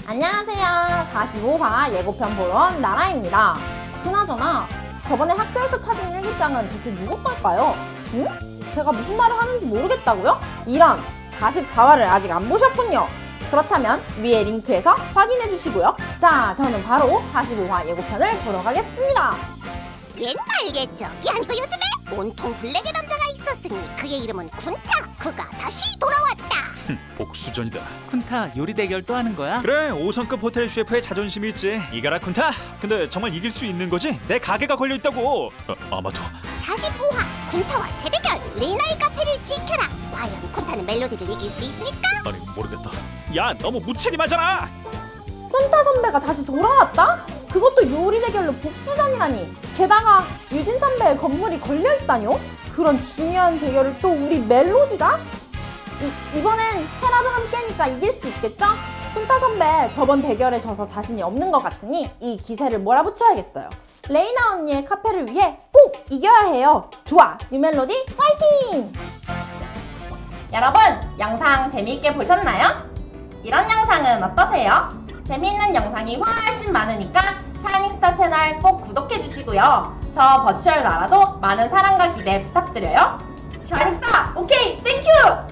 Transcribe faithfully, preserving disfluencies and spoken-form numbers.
안녕하세요. 사십오 화 예고편 보러 온 나라입니다. 그나저나 저번에 학교에서 찾은 일기장은 대체 누구 걸까요? 응? 제가 무슨 말을 하는지 모르겠다고요? 이런! 사십사 화를 아직 안 보셨군요. 그렇다면 위에 링크에서 확인해 주시고요. 자, 저는 바로 사십오 화 예고편을 보러 가겠습니다. 옛날겠죠. 아니고 요즘에 온통 블랙의 남자가 있었으니 그의 이름은 쿤타. 그가 다시 돌아왔다. 복수전이다. 쿤타 요리 대결 또 하는 거야? 그래, 오 성급 호텔 셰프의 자존심이 있지. 이가라 쿤타. 근데 정말 이길 수 있는 거지? 내 가게가 걸려있다고. 어, 아마도. 사십오 화 쿤타와 재대결. 레이나의 카페를 지켜라. 과연 쿤타는 멜로디를 이길 수 있을까? 아니, 모르겠다. 야, 너무 무책임하잖아. 쿤타 선배가 다시 돌아왔다? 그것도 요리 대결로 복수전이라니. 게다가 유진 선배의 건물이 걸려있다뇨? 그런 중요한 대결을 또 우리 멜로디가? 이, 이번엔 헤라도 함께니까 이길 수 있겠죠? 쿤타 선배 저번 대결에 져서 자신이 없는 것 같으니 이 기세를 몰아붙여야겠어요. 레이나 언니의 카페를 위해 꼭 이겨야 해요. 좋아! 뉴멜로디 화이팅! 여러분, 영상 재미있게 보셨나요? 이런 영상은 어떠세요? 재미있는 영상이 훨씬 많으니까 샤이닝스타 채널 꼭 구독해주시고요. 저 버추얼 나라도 많은 사랑과 기대 부탁드려요. 샤이닝스타 오케이! 땡큐!